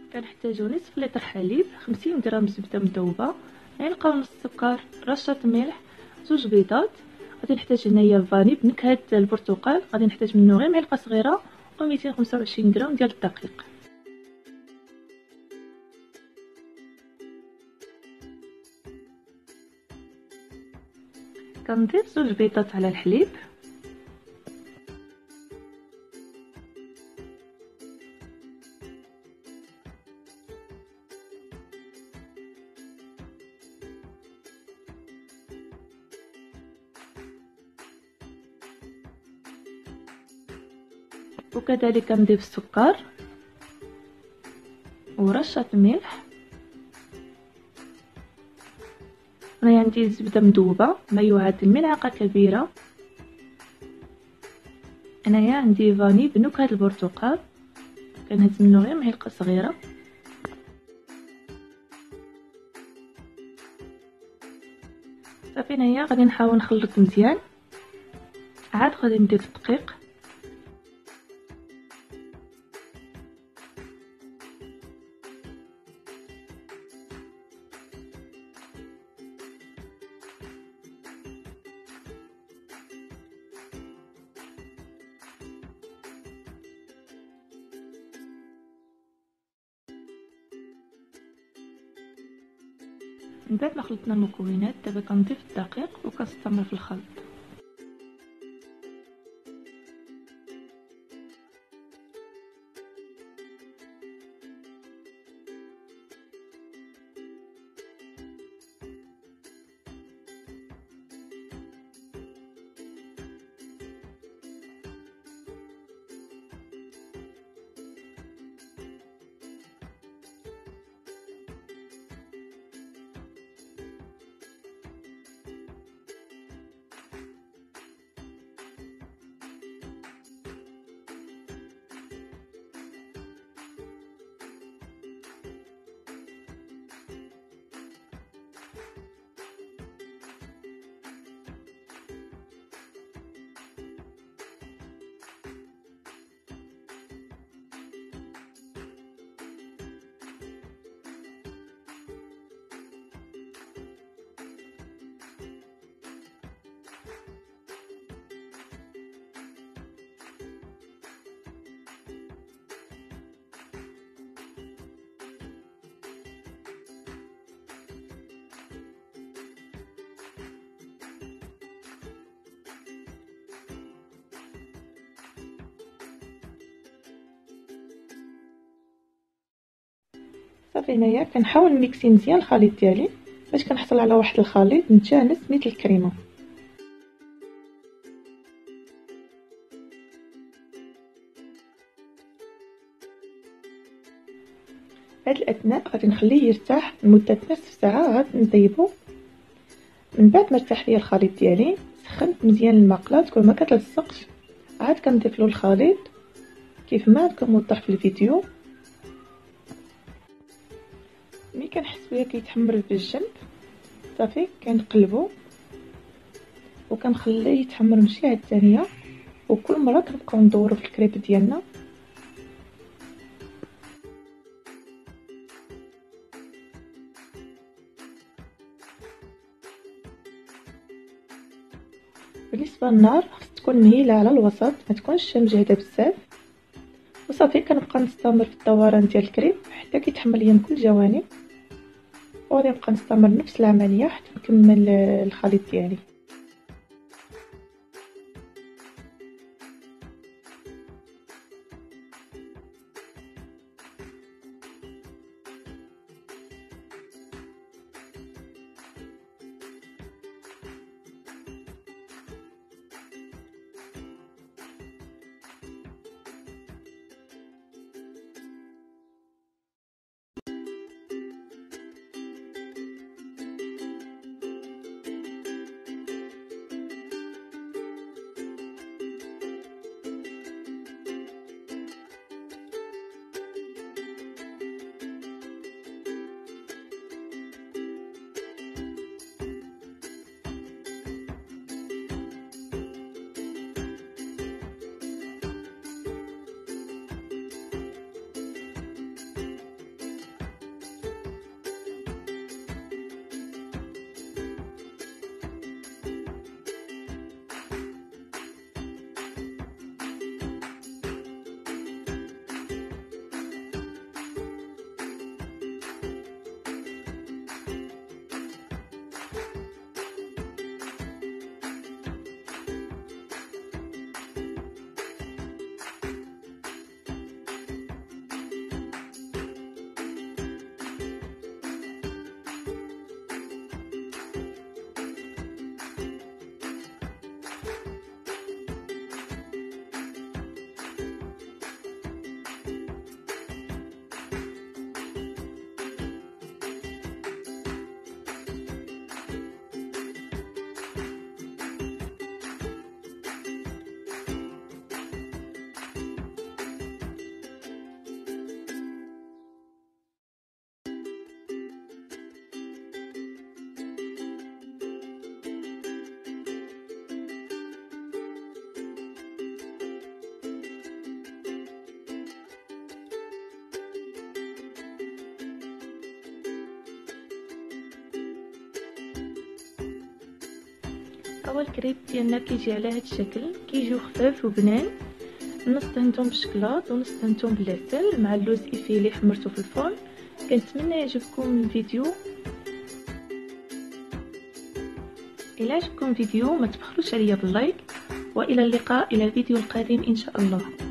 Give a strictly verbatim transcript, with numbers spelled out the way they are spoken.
كنحتاجو نصف لتر حليب، خمسين غرام زبده مذوبه، معلقه ونص سكر، رشه ملح، زوج بيضات. غادي نحتاج هنايا فاني بنكهه البرتقال، غادي نحتاج منه غير معلقه صغيره، و مئتين وخمسة وعشرين غرام ديال الدقيق. كنضيف زوج بيضات على الحليب، وكذلك كنضيف السكر ورشه ملح. هنا عندي الزبده مذوبه ما يعادل ملعقه كبيره. انايا عندي فاني بنكهه البرتقال، كنهز منه غير معلقه صغيره. صافي هنايا غادي نحاول نخلط مزيان، عاد غادي ندير الدقيق. من بعد ما خلطنا المكونات دابا كنضيف الدقيق وكنستمر في الخلط. صافي هنايا كنحاول نميكسي مزيان الخليط ديالي باش كنحصل على واحد الخليط متجانس مثل الكريمه. هاد الاثناء غادي نخليه يرتاح لمده نصف ساعه، غادي نطيبو. من بعد ما ارتاح ليا الخليط ديالي سخنت مزيان المقله تكون ما كتلصقش، عاد كنضيف له الخليط كيف ما راكم موضح في الفيديو. ملي كنحس بيه كيتحمر بالجنب صافي كنقلبو وكنخليه يتحمر من شي عاد ثانيه، وكل مره كنبقاو ندورو في الكريب ديالنا. بالنسبه للنار خص تكون مهيله على الوسط، ما تكونش مجهده بزاف. وصافي كنبقى نستمر في الدوران ديال الكريب حتى كيتحمر ليا من كل الجوانب، وغادي نبقى نستمر نفس العمليه حتى نكمل الخليط ديالي. هو الكريب ديالنا كيجي على هذا الشكل، كيجيو خفاف وبنان. نص دهنتهم بالشكلاط ونص دهنتهم بالعسل مع اللوز ايفيلي حمرته في الفرن. كنتمنى يعجبكم الفيديو. الى عجبكم الفيديو ما تبخلوش عليا باللايك، والى اللقاء الى الفيديو القادم ان شاء الله.